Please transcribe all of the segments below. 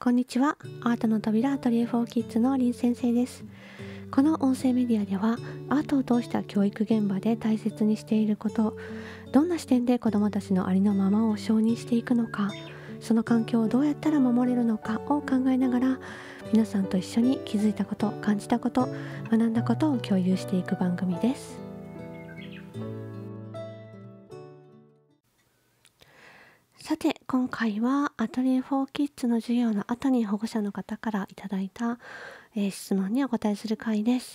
こんにちは。アートの扉アトリエ4キッズのリン先生です。この音声メディアではアートを通した教育現場で大切にしていること、どんな視点で子どもたちのありのままを承認していくのか、その環境をどうやったら守れるのかを考えながら、皆さんと一緒に気づいたこと、感じたこと、学んだことを共有していく番組です。さて、今回はアトリエ4キッズの授業の後に保護者の方からいただいた、質問にお答えする回です。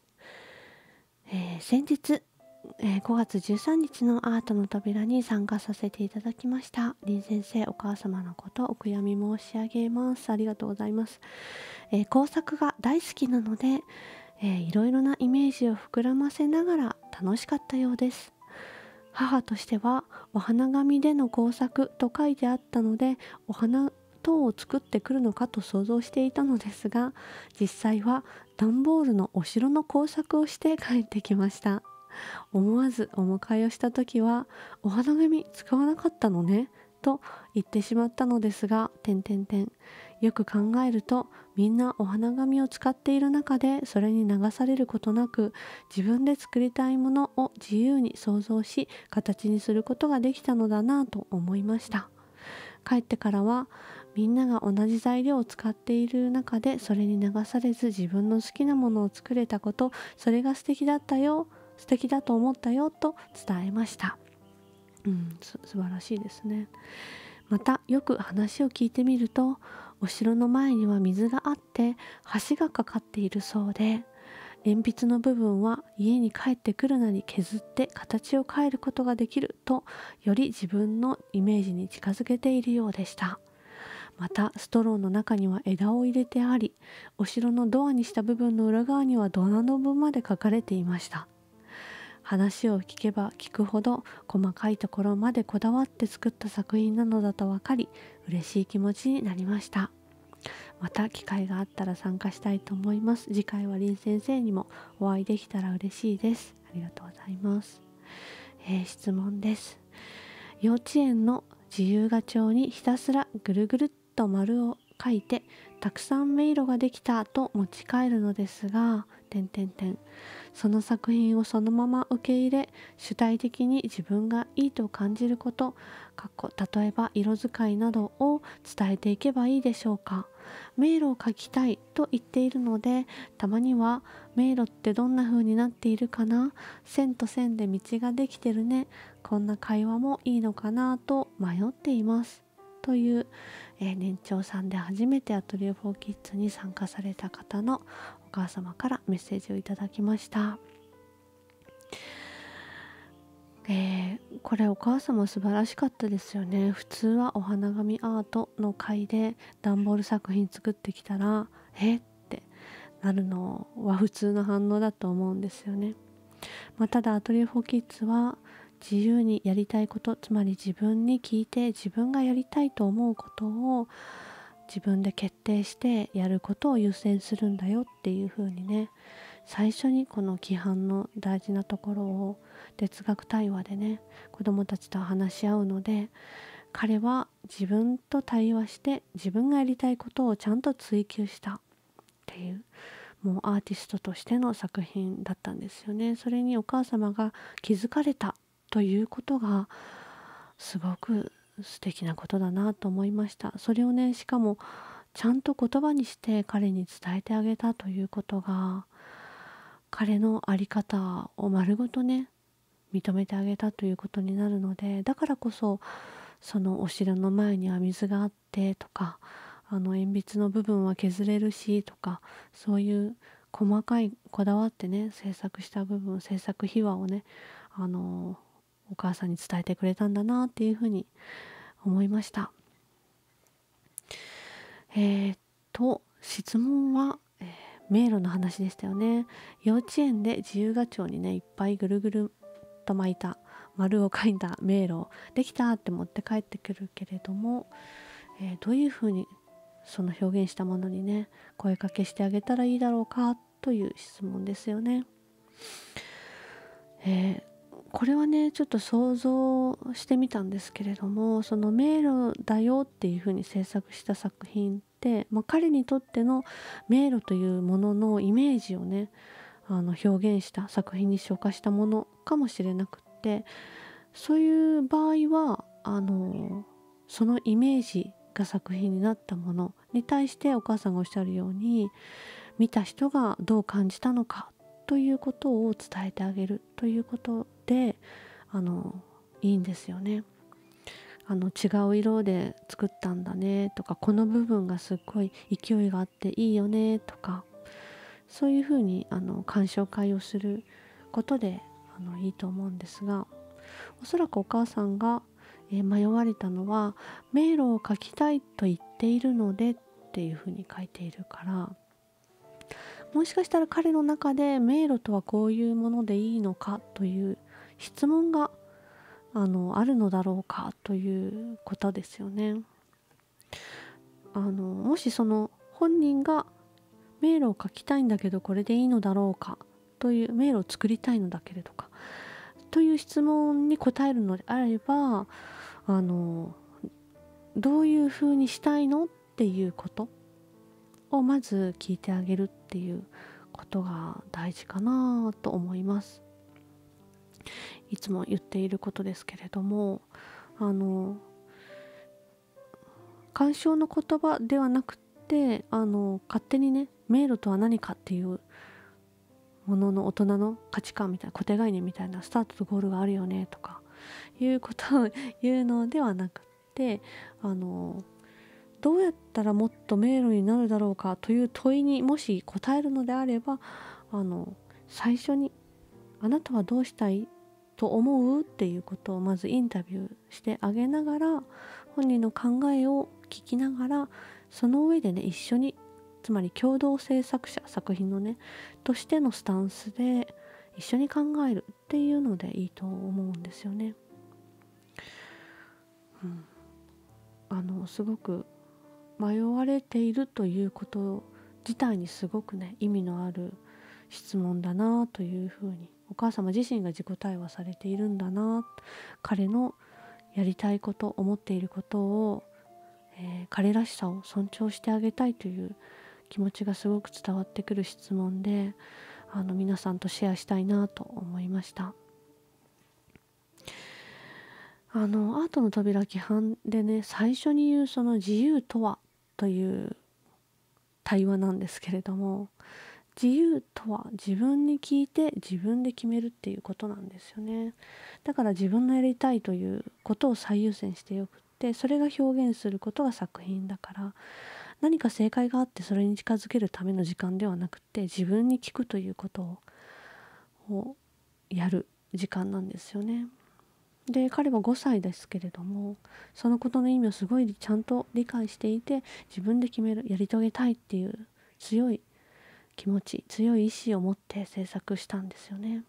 先日、5月13日のアートの扉に参加させていただきました。林先生、お母様のことお悔やみ申し上げます。ありがとうございます。工作が大好きなので、いろいろなイメージを膨らませながら楽しかったようです。母としてはお花紙での工作と書いてあったので、お花等を作ってくるのかと想像していたのですが、実際は段ボールのお城の工作をして帰ってきました。思わずお迎えをした時は、お花紙使わなかったのねと言ってしまったのですが、よく考えると、みんなお花紙を使っている中で、それに流されることなく、自分で作りたいものを自由に想像し形にすることができたのだなと思いました。帰ってからは、みんなが同じ材料を使っている中でそれに流されず、自分の好きなものを作れたこと、それが素敵だと思ったよと伝えました。素晴らしいですね。また、よく話を聞いてみると、お城の前には水があって橋がかかっているそうで、鉛筆の部分は家に帰ってくるなり削って形を変えることができると、より自分のイメージに近づけているようでした。また、ストローの中には枝を入れてあり、お城のドアにした部分の裏側にはドアノブまで書かれていました。話を聞けば聞くほど細かいところまでこだわって作った作品なのだと分かり、嬉しい気持ちになりました。また機会があったら参加したいと思います。次回は林先生にもお会いできたら嬉しいです。ありがとうございます。質問です。幼稚園の自由画帳にひたすらぐるぐるっと丸を書いて、たくさん迷路ができたと持ち帰るのですが、その作品をそのまま受け入れ、主体的に自分がいいと感じること、例えば色使いなどを伝えていけばいいでしょうか。迷路を描きたいと言っているので、たまには迷路ってどんな風になっているかな、線と線で道ができてるね、こんな会話もいいのかなと迷っていますという、年長さんで初めてアトリエ4キッズに参加された方のお母様からメッセージをいただきました。これお母様素晴らしかったですよね。普通はお花紙アートの会で段ボール作品作ってきたら、ってなるのは普通の反応だと思うんですよね。ただアトリエ4キッズは自由にやりたいこと、つまり自分に聞いて自分がやりたいと思うことを自分で決定してやることを優先するんだよっていう風にね、最初にこの規範の大事なところを哲学対話でね、子どもたちと話し合うので、彼は自分と対話して自分がやりたいことをちゃんと追求したっていう、もうアーティストとしての作品だったんですよね。それにお母様が気づかれたということがすごく素敵なことだなと思いました。それをね、しかもちゃんと言葉にして彼に伝えてあげたということが、彼の在り方を丸ごとね、認めてあげたということになるので、だからこそそのお城の前には水があってとか、鉛筆の部分は削れるしとか、そういう細かいこだわってね制作秘話をね、お母さんに伝えてくれたんだなっていうふうに思いました。質問は、迷路の話でしたよね。幼稚園で自由画帳にね、いっぱいぐるぐると巻いた丸を描いた迷路できたって持って帰ってくるけれども、どういうふうにその表現したものにね声かけしてあげたらいいだろうかという質問ですよね。これはねちょっと想像してみたんですけれども、その迷路だよっていうふうに制作した作品って、彼にとっての迷路というもののイメージをね表現した作品に昇華したものかもしれなくって、そういう場合はそのイメージが作品になったものに対してお母さんがおっしゃるように、見た人がどう感じたのかということを伝えてあげるということでいいんですよね。違う色で作ったんだねとか、この部分がすっごい勢いがあっていいよねとか、そういうふうに鑑賞会をすることでいいと思うんですが、おそらくお母さんが迷われたのは、迷路を描きたいと言っているのでっていうふうに書いているから、もしかしたら彼の中で迷路とはこういうものでいいのかという質問があるのだろうかということですよね。もしその本人が迷路を描きたいんだけどこれでいいのだろうかという、迷路を作りたいのだけれどかという質問に答えるのであれば、どういうふうにしたいのっていうことをまず聞いてあげるっていうことが大事かなと思います。いつも言っていることですけれども、鑑賞の言葉ではなくて勝手にね、迷路とは何かっていうものの大人の価値観みたいな固定概念みたいな、スタートとゴールがあるよねとかいうことを言うのではなくて、どうやったらもっと迷路になるだろうかという問いにもし答えるのであれば、最初にあなたはどうしたいと思うっていうことをまずインタビューしてあげながら、本人の考えを聞きながら、その上でね一緒に、つまり共同制作者、作品のねとしてのスタンスで一緒に考えるっていうのでいいと思うんですよね。すごく迷われているということ自体にすごくね意味のある質問だなというふうに、お母様自身が自己対話されているんだな、彼のやりたいこと、思っていることを、彼らしさを尊重してあげたいという気持ちがすごく伝わってくる質問で、皆さんとシェアしたいなと思いました。アートの扉規範でね、最初に言うその自由とはという対話なんですけれども、自由とは自分に聞いて自分で決めるっていうことなんですよね。だから自分のやりたいということを最優先してよくって、それが表現することが作品だから、何か正解があってそれに近づけるための時間ではなくて、自分に聞くということをやる時間なんですよね。で、彼は5歳ですけれども、そのことの意味をすごいちゃんと理解していて、自分で決める、やり遂げたいっていう強い気持ち、強い意志を持って制作したんですよね。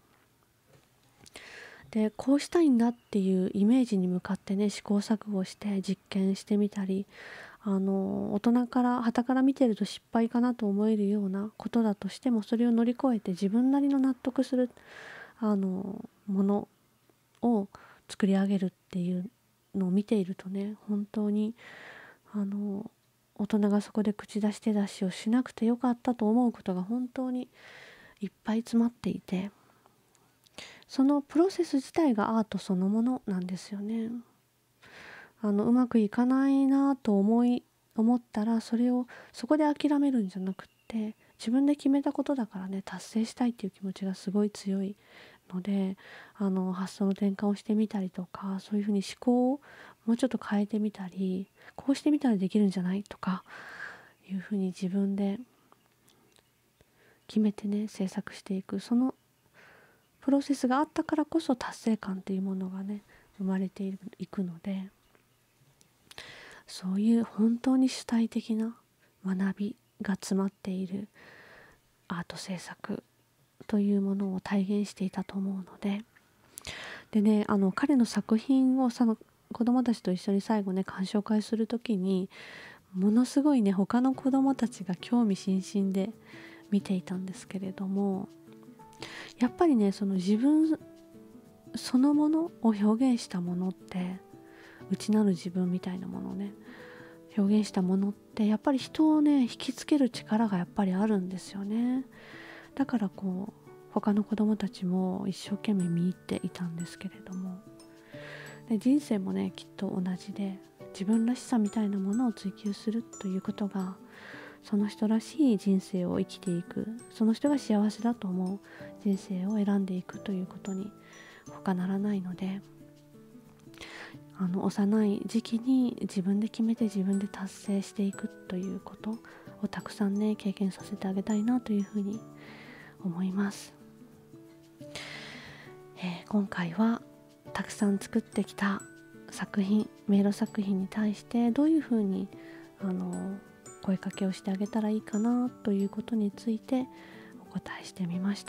で、こうしたいんだっていうイメージに向かってね試行錯誤して実験してみたり、大人から傍から見てると失敗かなと思えるようなことだとしても、それを乗り越えて自分なりの納得するものを作り上げるっていうのを見ているとね、本当に大人がそこで口出し手出しをしなくてよかったと思うことが本当にいっぱい詰まっていて、そのプロセス自体がアートそのものなんですよね。うまくいかないなと思ったら、そこで諦めるんじゃなくって、自分で決めたことだからね、達成したいっていう気持ちがすごい強いので、発想の転換をしてみたりとか、そういうふうに思考をもうちょっと変えてみたり、こうしてみたらできるんじゃないとかいうふうに自分で決めてね制作していく、そのプロセスがあったからこそ達成感っていうものがね生まれていくので、そういう本当に主体的な学びが詰まっているアート制作というものを体現していたと思うので、でね、彼の作品を子どもたちと一緒に最後ね鑑賞会する時に、ものすごいね他の子どもたちが興味津々で見ていたんですけれども、やっぱりねその自分そのものを表現したものって、内なる自分みたいなものをね表現したものってやっぱり人をね引きつける力がやっぱりあるんですよね。だから他の子どもたちも一生懸命見入っていたんですけれども、で人生もねきっと同じで、自分らしさみたいなものを追求するということが、その人らしい人生を生きていく、その人が幸せだと思う人生を選んでいくということに他ならないので、幼い時期に自分で決めて自分で達成していくということをたくさんね経験させてあげたいなというふうに思います。今回はたくさん作ってきた作品、迷路作品に対してどういうふうに声かけをしてあげたらいいかなということについてお答えしてみました。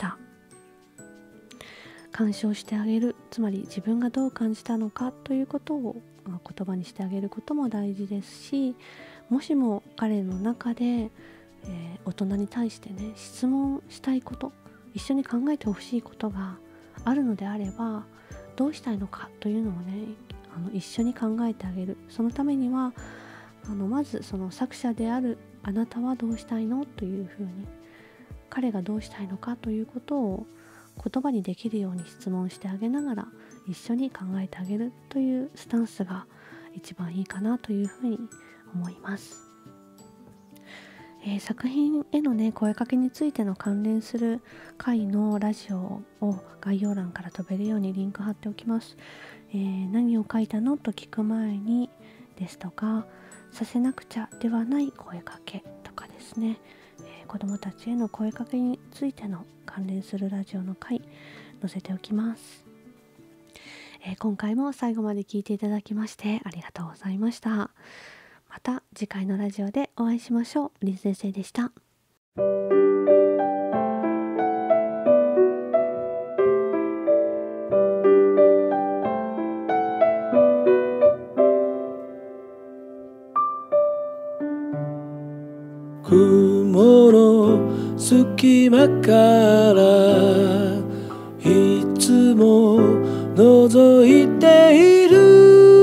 鑑賞してあげる、つまり自分がどう感じたのかということを言葉にしてあげることも大事ですし、もしも彼の中で、大人に対してね質問したいこと、一緒に考えてほしいことがあるのであれば、どうしたいのかというのをね一緒に考えてあげる。そのためにはまずその作者であるあなたはどうしたいのというふうに、彼がどうしたいのかということを言葉にできるように質問してあげながら一緒に考えてあげるというスタンスが一番いいかなというふうに思います。作品へのね声かけについての関連する回のラジオを概要欄から飛べるようにリンク貼っておきます。何を書いたのと聞く前にですとか、させなくちゃではない声かけとかですね、子どもたちへの声かけについての関連するラジオの回載せておきます。今回も最後まで聞いていただきましてありがとうございました。また次回のラジオでお会いしましょう。林先生でした。 雲の隙間からいつも覗いている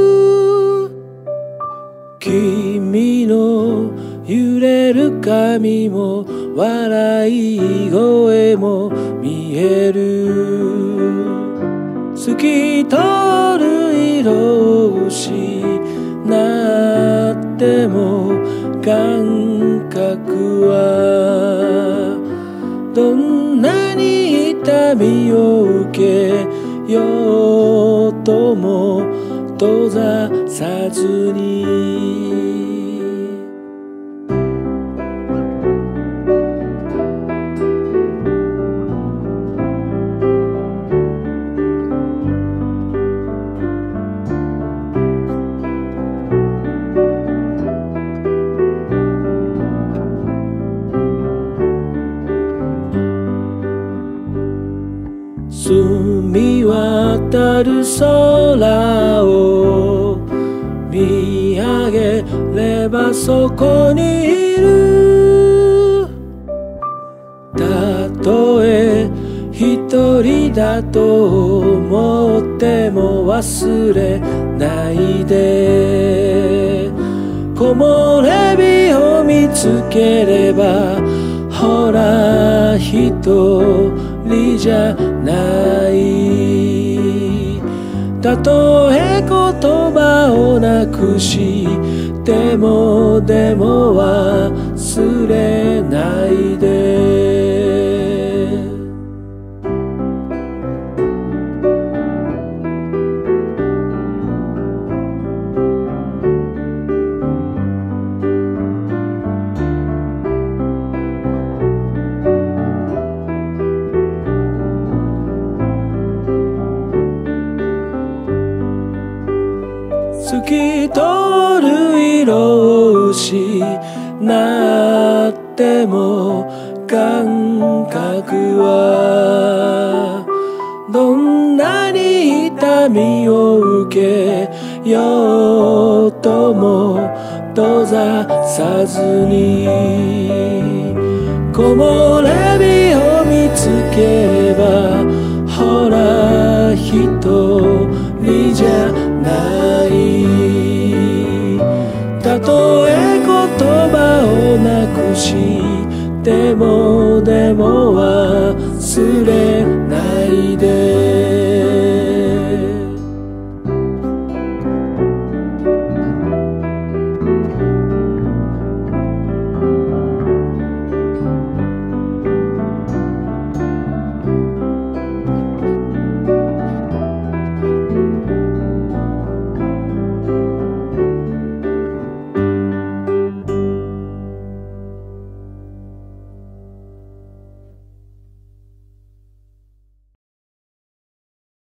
君の揺れる髪も笑い声も見える。透き通る色を失っても感覚はどんなに痛みを受けようとも閉ざさずに、澄み渡る空を見上げればそこにいる。たとえ一人だと思っても忘れないで、木漏れ日を見つければほら一人じゃない。たとえ言葉をなくしても忘れないで。透き通る色を失っても感覚はどんなに痛みを受けようとも閉ざさずに、木漏れ日を見つければほら一人じゃない。 たとえ言葉をなくしても忘れないで